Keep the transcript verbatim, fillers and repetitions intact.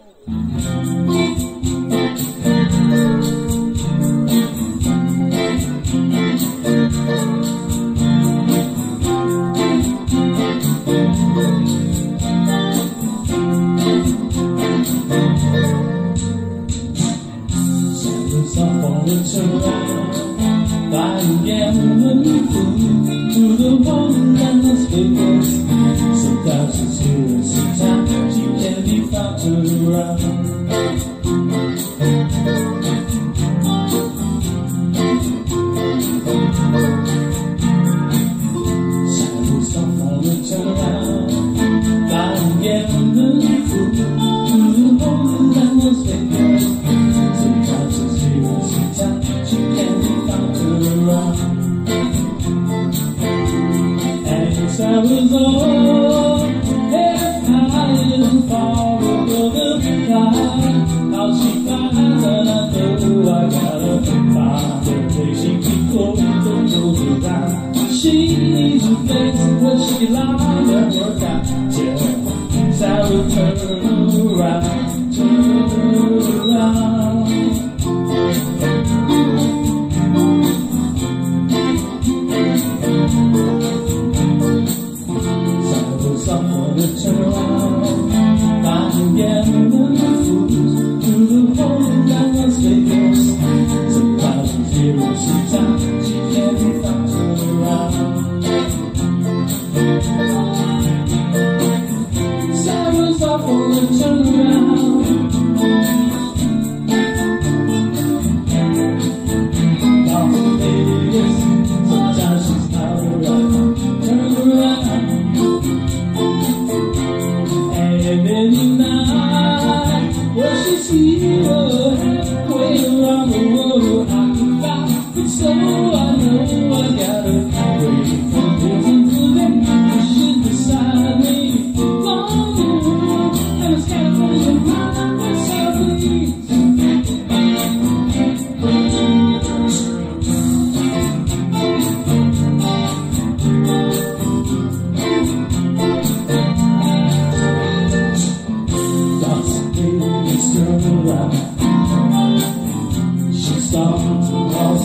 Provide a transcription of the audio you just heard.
Around, buying gambling food to the one that Las Vegas. Sometimes she's here and sometimes she can't be found around. Shadows off on the turnaround, buying gambling food to the one that Las Vegas. Sometimes she's here and sometimes she can't be found around. And I was all as high and far above the cloud. How she finds that I know I gotta find her place. She keeps going to goes around. She needs a place where she lies and work out. Yeah, Sarah, turn around, turn around. Someone to turn around, buying gambling foods to the one that Las Vegas. Sometimes she's here and sometimes she can't be found around. Sarah's off on the turnaround. Las Vegas, sometimes she's not around. Turn around. And any night, well, she's here, halfway around the world. I can fly, but so I know I gotta wait for this until then. She should decide me long and it's kind of close to mine, that's how it is. Turn around. She started to walk